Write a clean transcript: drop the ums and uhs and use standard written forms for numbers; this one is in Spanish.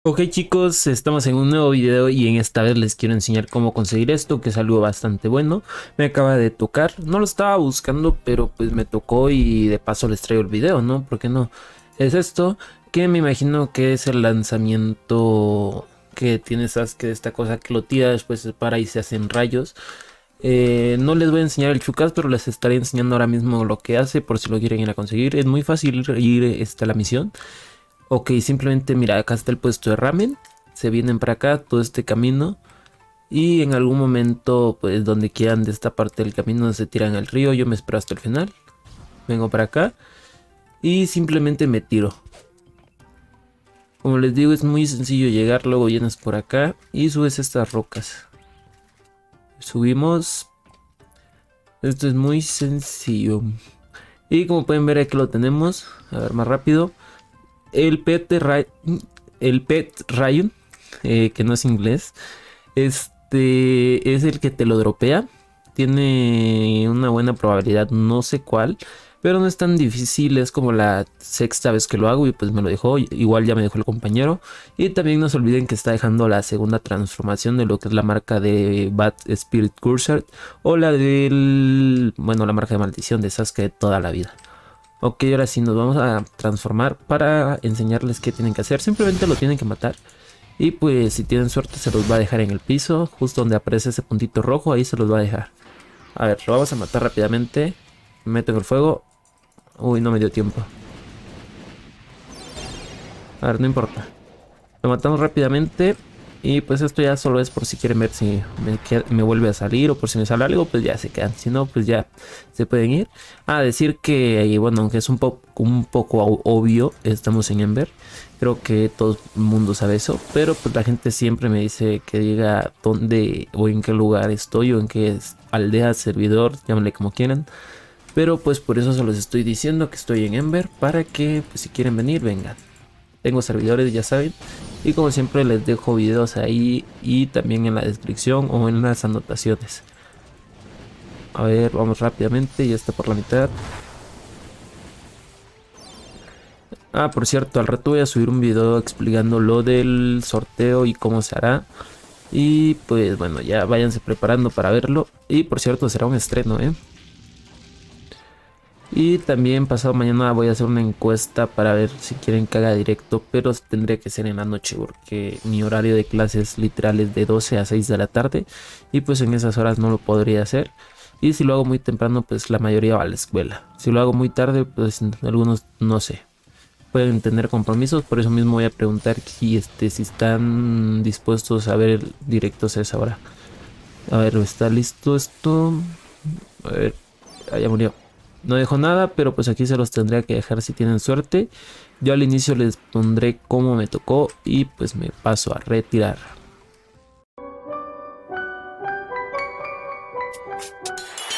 Ok chicos, estamos en un nuevo video y en esta vez les quiero enseñar cómo conseguir esto, que es algo bastante bueno. Me acaba de tocar, no lo estaba buscando, pero pues me tocó y de paso les traigo el video, ¿no? ¿Por qué no? Es esto, que me imagino que es el lanzamiento que tiene Sasuke de esta cosa que lo tira, después se para y se hacen rayos. No les voy a enseñar el Chukas, pero les estaré enseñando ahora mismo lo que hace por si lo quieren ir a conseguir. Es muy fácil ir a la misión. Ok, simplemente mira, acá está el puesto de ramen. Se vienen para acá todo este camino. Y en algún momento, pues donde quieran de esta parte del camino se tiran al río. Yo me espero hasta el final. Vengo para acá. Y simplemente me tiro. Como les digo, es muy sencillo llegar. Luego llenas por acá. Y subes estas rocas. Subimos. Esto es muy sencillo. Y como pueden ver aquí lo tenemos. A ver, más rápido. El pet de el pet Rayun, que no es inglés, este es el que te lo dropea. Tiene una buena probabilidad, no sé cuál, pero no es tan difícil. Es como la sexta vez que lo hago y pues me lo dejó. Igual ya me dejó el compañero. Y también no se olviden que está dejando la segunda transformación de lo que es la marca de Bad Spirit Cursor o la del, bueno, la marca de maldición de Sasuke de toda la vida. Ok, ahora sí nos vamos a transformar para enseñarles qué tienen que hacer. Simplemente lo tienen que matar. Y pues si tienen suerte se los va a dejar en el piso. Justo donde aparece ese puntito rojo, ahí se los va a dejar. A ver, lo vamos a matar rápidamente. Me meto en el fuego. Uy, no me dio tiempo. A ver, no importa. Lo matamos rápidamente. Y pues esto ya solo es por si quieren ver si me vuelve a salir o por si me sale algo, pues ya se quedan. Si no, pues ya se pueden ir. A decir que, y bueno, aunque es un poco obvio, estamos en Ember. Creo que todo el mundo sabe eso, pero pues la gente siempre me dice que diga dónde o en qué lugar estoy o en qué aldea, servidor, llámenle como quieran. Pero pues por eso se los estoy diciendo que estoy en Ember para que pues, si quieren venir, vengan. Tengo servidores, ya saben. Y como siempre les dejo videos ahí y también en la descripción o en las anotaciones. A ver, vamos rápidamente, ya está por la mitad. Ah, por cierto, al rato voy a subir un video explicando lo del sorteo y cómo se hará. Y pues bueno, ya váyanse preparando para verlo. Y por cierto, será un estreno, ¿eh? Y también pasado mañana voy a hacer una encuesta para ver si quieren que haga directo, pero tendría que ser en la noche porque mi horario de clases literal es de 12 a 6 de la tarde y pues en esas horas no lo podría hacer. Y si lo hago muy temprano, pues la mayoría va a la escuela. Si lo hago muy tarde, pues algunos no sé, pueden tener compromisos. Por eso mismo voy a preguntar si están dispuestos a ver directos a esa hora. A ver, ¿está listo esto? A ver, ya murió. No dejo nada, pero pues aquí se los tendría que dejar si tienen suerte. Yo al inicio les pondré cómo me tocó y pues me paso a retirar.